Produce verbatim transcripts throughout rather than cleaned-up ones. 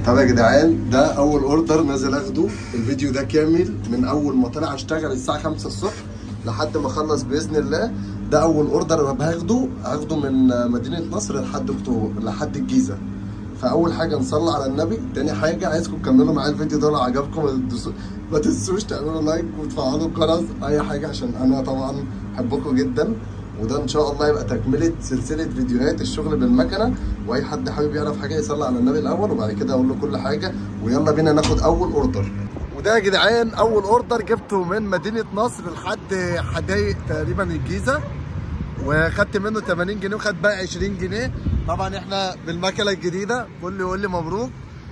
طب يا جدعان ده اول اوردر نازل اخده. الفيديو ده كامل من اول ما طلع اشتغل الساعه خمسة الصبح لحد ما اخلص باذن الله. ده اول اوردر هاخده هاخده من مدينه نصر لحد اكتوبر لحد الجيزه. فاول حاجه نصلي على النبي، تاني حاجه عايزكم تكملوا معايا الفيديو ده لو عجبكم ما تنسوش تعملوا لايك وتفعلوا الجرس اي حاجه، عشان انا طبعا بحبكم جدا. وده ان شاء الله يبقى تكمله سلسله فيديوهات الشغل بالمكنه، واي حد حابب يعرف حاجه يصلي على النبي الاول وبعد كده اقول له كل حاجه. ويلا بينا ناخد اول اوردر. وده يا جدعان اول اوردر جبته من مدينه نصر لحد حدايق تقريبا الجيزه، وخدت منه تمانين جنيه وخد بقى عشرين جنيه. طبعا احنا بالمكنه الجديده، كله يقول لي مبروك،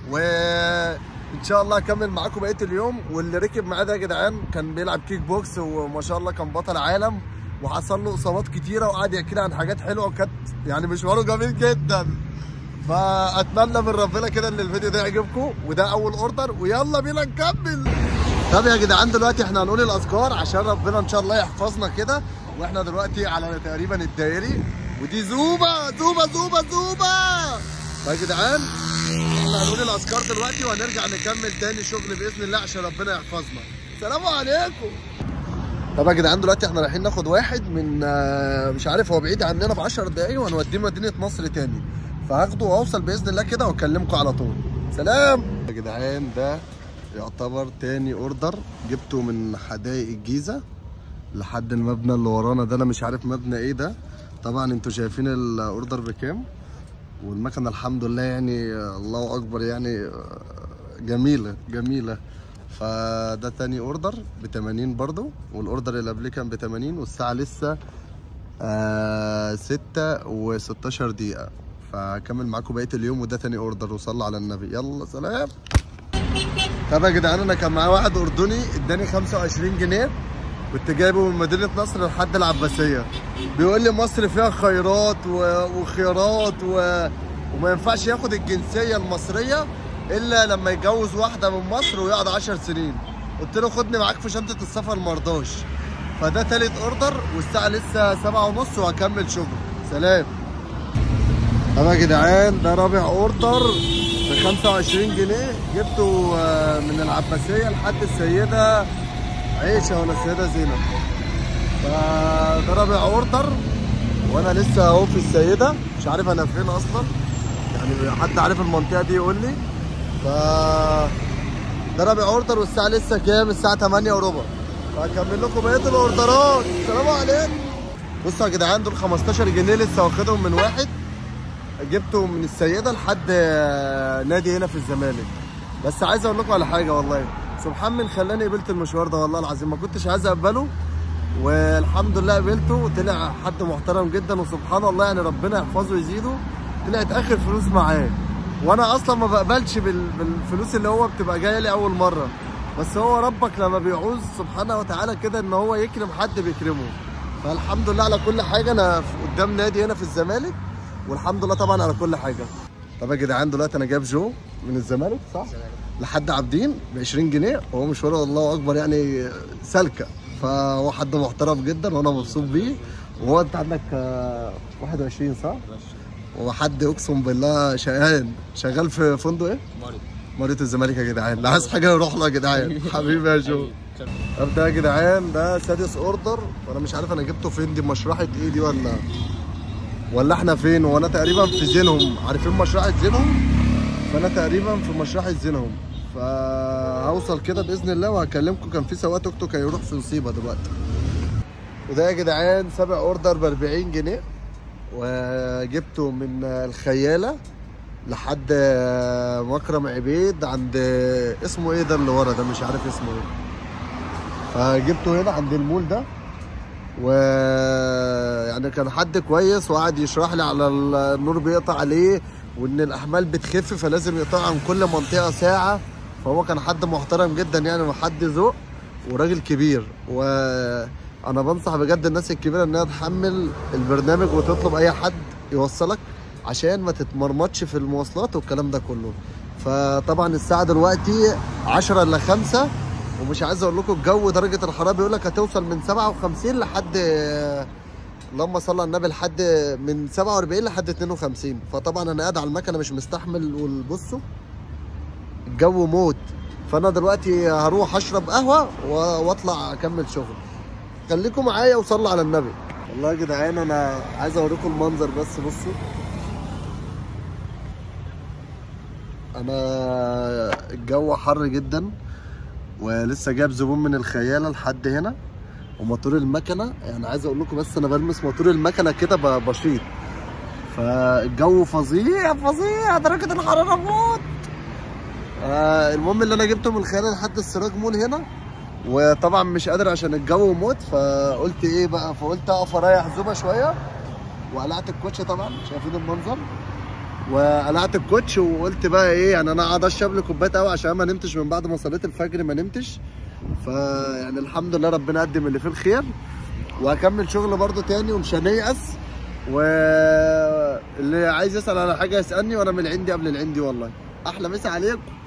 وان شاء الله اكمل معاكم بقيه اليوم. واللي ركب معاه ده يا جدعان كان بيلعب كيك بوكس وما شاء الله كان بطل عالم، وحصل له اصابات كتيره وقعد يحكي لي عن حاجات حلوه، وكانت يعني مشواره جميل جدا. فاتمنى من ربنا كده ان الفيديو ده يعجبكم. وده اول اوردر ويلا بينا نكمل. طب يا جدعان دلوقتي احنا هنقول الاذكار عشان ربنا ان شاء الله يحفظنا كده. واحنا دلوقتي على تقريبا الدائري، ودي زوبه زوبه زوبه زوبه. يا جدعان احنا هنقول الاذكار دلوقتي وهنرجع نكمل تاني شغل باذن الله عشان ربنا يحفظنا. سلام عليكم. طب يا جدعان دلوقتي احنا رايحين ناخد واحد من مش عارف هو بعيد عننا ب عشر دقايق وهنوديه مدينه نصر تاني، فهاخده واوصل باذن الله كده واكلمكم على طول. سلام يا جدعان. ده يعتبر تاني اوردر جبته من حدائق الجيزه لحد المبنى اللي ورانا ده. انا مش عارف مبنى ايه ده. طبعا انتوا شايفين الاوردر بكام، والمكنه الحمد لله يعني الله اكبر يعني جميله جميله. فده تاني اوردر ب تمانين برضو، والاوردر اللي قبليه كان ب تمانين، والساعه لسه آه ستة وستاشر دقيقه. فهكمل معاكم بقيه اليوم. وده تاني اوردر وصلوا على النبي. يلا سلام. طب يا جدعان انا كان معايا واحد اردني اداني خمسة وعشرين جنيه، كنت جايبه من مدينه نصر لحد العباسيه. بيقول لي مصر فيها خيرات وخيارات و... وما ينفعش ياخد الجنسيه المصريه الا لما يتجوز واحده من مصر ويقعد عشر سنين. قلت له خدني معاك في شنطه السفر مرضاش. فده تالت اوردر والساعه لسه سبعة ونص وهكمل شغل. سلام. طب يا جدعان ده رابع اوردر ب خمسة وعشرين جنيه، جبته من العباسيه لحد السيده عيشه ولا السيده زينب. فده رابع اوردر وانا لسه اهو في السيده، مش عارف انا فين اصلا، يعني حد عارف المنطقه دي يقول لي. ف ده رابع اوردر والساعه لسه كام؟ الساعه تمانية وربع. فهكمل لكم بقيه الاوردرات. السلام عليكم. بصوا يا جدعان دول خمستاشر جنيه لسه واخدهم من واحد، جبته من السيده لحد نادي هنا في الزمالك. بس عايز اقول لكم على حاجه، والله سبحان من خلاني قبلت المشوار ده، والله العظيم ما كنتش عايز اقبله والحمد لله قبلته. وطلع حد محترم جدا وسبحان الله يعني ربنا يحفظه ويزيده. طلعت اخر فلوس معاه، وانا اصلا ما بقبلش بالفلوس اللي هو بتبقى جايه لي اول مره، بس هو ربك لما بيعوز سبحانه وتعالى كده ان هو يكرم حد بيكرمه. فالحمد لله على كل حاجه. انا قدام نادي هنا في الزمالك والحمد لله طبعا على كل حاجه. طب يا جدعان دلوقتي انا جايب جو من الزمالك صح لحد عابدين ب عشرين جنيه، وهو مشواره الله اكبر يعني سالكه. فهو حد محترم جدا وانا مبسوط بيه. وهو انت عندك واحد وعشرين صح؟ وحد اقسم بالله شقيان شغال في فندق ايه؟ ماريو ماريو الزمالك يا جدعان. اللي عايز حاجه يروح له يا جدعان. حبيبي يا جو. طب ده يا جدعان ده سادس اوردر، وانا مش عارف انا جبته فين. دي مشرحه ايه دي ولا ولا احنا فين؟ وانا تقريبا في زينهم. عارفين مشرحه زينهم؟ فانا تقريبا في مشرحه زينهم. فهوصل كده باذن الله وهكلمكم. كان في سواق توك توك هيروح في مصيبه دلوقتي. وده يا جدعان سابع اوردر ب اربعين جنيه، وجبته من الخياله لحد مكرم عبيد عند اسمه ايه ده اللي ورا ده مش عارف اسمه ايه. فجبته هنا عند المول ده، ويعني كان حد كويس وقعد يشرح لي على النور بيقطع عليه وان الاحمال بتخف فلازم يقطع عن كل منطقه ساعه. فهو كان حد محترم جدا يعني وحد ذوق وراجل كبير. وانا بنصح بجد الناس الكبيره انها تحمل البرنامج وتطلب اي حد يوصلك عشان ما تتمرمطش في المواصلات والكلام ده كله. فطبعا الساعه دلوقتي عشرة الا خمسة، ومش عايز اقول لكم الجو درجه الحراره بيقول لك هتوصل من سبعة وخمسين لحد اللهم صل على النبي لحد من سبعة واربعين لحد اتنين وخمسين. فطبعا انا قاعد على المكنه مش مستحمل. وبصوا الجو موت. فانا دلوقتي هروح اشرب قهوه واطلع اكمل شغل. خليكم معايا وصلوا على النبي. والله يا جدعان انا عايز اوريكم المنظر بس. بصوا انا الجو حر جدا، ولسه جايب زبون من الخياله لحد هنا، وموتور المكنه يعني عايز اقول لكم بس انا بلمس موتور المكنه كده بشيط. فالجو فظيع فظيع، درجه الحراره موت. آه المهم اللي انا جبته من الخياله لحد السراج مول هنا، وطبعا مش قادر عشان الجو موت. فقلت ايه بقى، فقلت اقف اريح زوبه شويه، وقلعت الكوتش. طبعا شايفين المنظر، وقلعت الكوتش وقلت بقى ايه يعني انا قاعد اشرب لي كوبايه قهوه عشان ما نمتش من بعد ما صليت الفجر، ما نمتش. فيعني الحمد لله ربنا قدم اللي فيه الخير، وهكمل شغل برده تاني ومش هنيأس. واللي عايز يسأل على حاجه يسألني، وانا من العندي قبل العندي. والله احلى مسا عليكم.